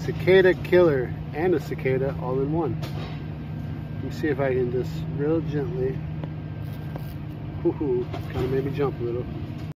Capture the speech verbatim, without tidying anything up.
cicada killer and a cicada all in one. Let me see if I can just real gently. Whoo-hoo, kind of made me jump a little.